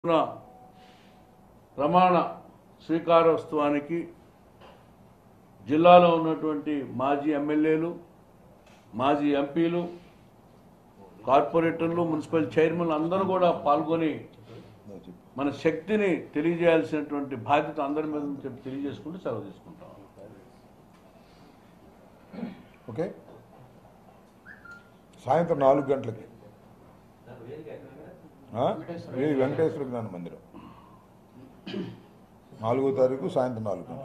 ప్రమాణ స్వీకారోత్సవానికి జిల్లాలో ఉన్నటువంటి మాజీ ఎమ్మెల్యేలు, మాజీ ఎంపీలు, కార్పొరేటర్లు, మున్సిపల్ చైర్మన్లు అందరూ కూడా పాల్గొని మన శక్తిని తెలియజేయాల్సినటువంటి బాధ్యత అందరి మీద చెప్పి తెలియజేసుకుంటూ సెలవు తీసుకుంటాం. ఓకే, సాయంత్రం 4 గంటలకి వెంకటేశ్వర జ్ఞాన మందిరం 4వ తారీఖు సాయంత్రం 4 గంటలకు.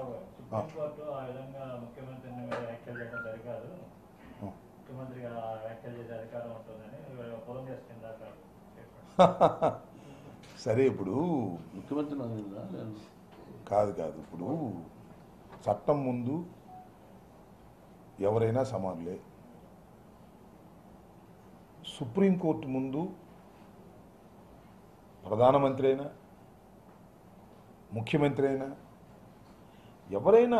సరే, ఇప్పుడు ముఖ్యమంత్రి కాదు ఇప్పుడు చట్టం ముందు ఎవరైనా సమానులే. సుప్రీంకోర్టు ముందు ప్రధానమంత్రి అయినా, ముఖ్యమంత్రి అయినా, ఎవరైనా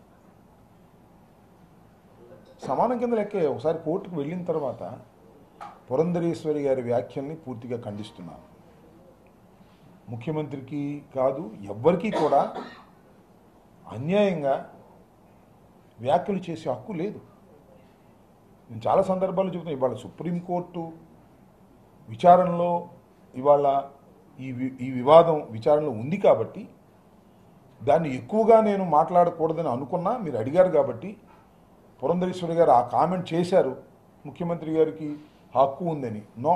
సమానం కింద లెక్కే. ఒకసారి కోర్టుకు వెళ్ళిన తర్వాత పురంధరేశ్వరి గారి వ్యాఖ్యల్ని పూర్తిగా ఖండిస్తున్నాను. ముఖ్యమంత్రికి కాదు, ఎవ్వరికీ కూడా అన్యాయంగా వ్యాఖ్యలు చేసే హక్కు లేదు. నేను చాలా సందర్భాల్లో చెబుతున్నాను. ఇవాళ సుప్రీంకోర్టు విచారణలో ఇవాళ ఈ వివాదం విచారణలో ఉంది కాబట్టి దాన్ని ఎక్కువగా నేను మాట్లాడకూడదని అనుకున్నా. మీరు అడిగారు కాబట్టి పురంధరేశ్వరి గారు ఆ కామెంట్ చేశారు, ముఖ్యమంత్రి గారికి హక్కు ఉందని. నో,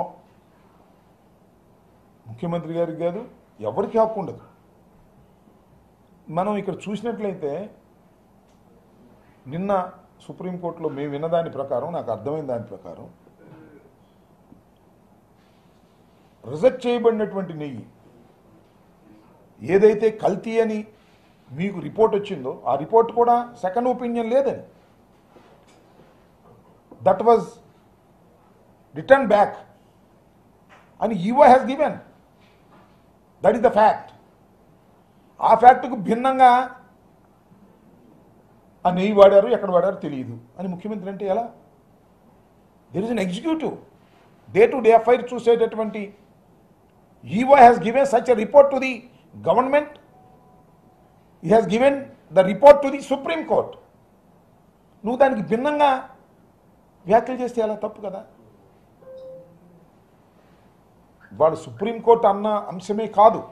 ముఖ్యమంత్రి గారికి కాదు, ఎవరికి హక్కు ఉండదు. మనం ఇక్కడ చూసినట్లయితే నిన్న సుప్రీంకోర్టులో మేము విన్న దాని ప్రకారం, నాకు అర్థమైన దాని ప్రకారం, రిజెక్ట్ చేయబడినటువంటి నెయ్యి ఏదైతే కల్తీ అని మీకు రిపోర్ట్ వచ్చిందో ఆ రిపోర్ట్ కూడా సెకండ్ ఒపీనియన్ లేదని, దట్ వాజ్ రిటర్న్ బ్యాక్ అని EO has given. That is the fact. ఆ ఫ్యాక్ట్కు భిన్నంగా ఆ నెయ్యి వాడారు, ఎక్కడ వాడారు తెలియదు అని ముఖ్యమంత్రి అంటే ఎలా? There is an executive, day to day affair చూసేటటువంటి EO has given such a report to the government. He has given the report to the supreme court. నువ్వు దానికి భిన్నంగా వ్యాఖ్యలు చేస్తే ఎలా? తప్పు కదా. వాడు సుప్రీంకోర్టు అన్న అంశమే కాదు.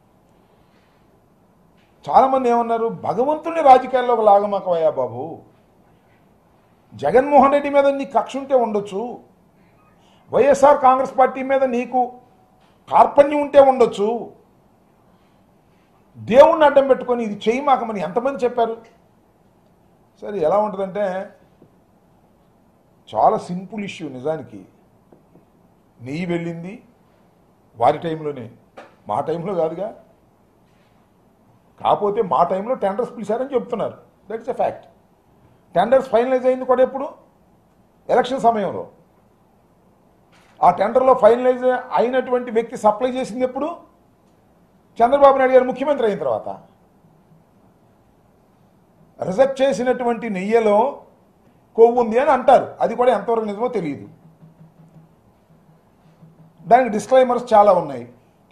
చాలామంది ఏమన్నారు, భగవంతుని రాజకీయాల్లోకి లాగమాకవయ్యా బాబు. జగన్మోహన్ రెడ్డి మీద నీకు కక్ష ఉంటే ఉండొచ్చు, వైఎస్ఆర్ కాంగ్రెస్ పార్టీ మీద నీకు కార్పణ్యం ఉంటే ఉండొచ్చు. దేవుణ్ణి అడ్డం పెట్టుకొని ఇది చేయి మాకమని ఎంతమంది చెప్పారు? సరే, ఎలా ఉంటుందంటే చాలా సింపుల్ ఇష్యూ. నిజానికి నెయ్యి వెళ్ళింది వారి టైంలోనే, మా టైంలో కాదుగా. కాకపోతే మా టైంలో టెండర్స్ పిలిచారని చెప్తున్నారు. That's a fact. Tenders finalise అయింది కూడా ఎప్పుడు? ఎలక్షన్ సమయంలో. ఆ టెండర్లో ఫైనలైజ్ అయినటువంటి వ్యక్తి సప్లై చేసింది ఎప్పుడు? చంద్రబాబు నాయుడు గారు ముఖ్యమంత్రి అయిన తర్వాత. రిజెక్ట్ చేసినటువంటి నెయ్యిలో కొవ్వు ఉంది అని అంటారు. అది కూడా ఎంతవరకు నిజమో తెలియదు. దానికి డిస్క్లైమర్స్ చాలా ఉన్నాయి.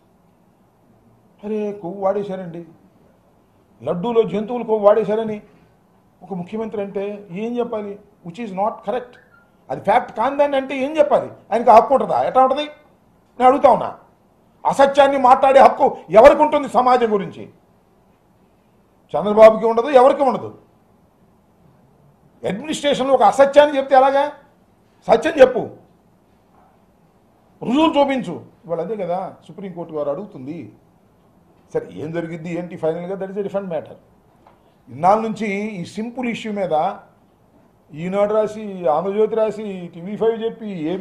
అరే, కొవ్వు వాడేశారండి, లడ్డూలో జంతువులు కొవ్వు వాడేశారని ఒక ముఖ్యమంత్రి అంటే ఏం చెప్పాలి? Which is not correct. అది ఫ్యాక్ట్ కాందని అంటే ఏం చెప్పాలి? ఆయనకి హక్కు ఉంటుందా? ఎట్లా ఉంటుంది? నేను అడుగుతా ఉన్నా. అసత్యాన్ని మాట్లాడే హక్కు ఎవరికి ఉంటుంది సమాజం గురించి? చంద్రబాబుకి ఉండదు, ఎవరికి ఉండదు. అడ్మినిస్ట్రేషన్లో ఒక అసత్యాన్ని చెప్తే ఎలాగా? సత్యం చెప్పు, రుజువులు చూపించు. ఇవాళ అదే కదా సుప్రీంకోర్టు వారు అడుగుతుంది. సరే, ఏం జరిగిద్ది ఏంటి ఫైనల్గా, that is a different matter. ఇన్నాళ్ళ నుంచి ఈ సింపుల్ ఇష్యూ మీద ఈనాడు రాసి, ఆంధ్రజ్యోతి రాసి, TV5 చెప్పి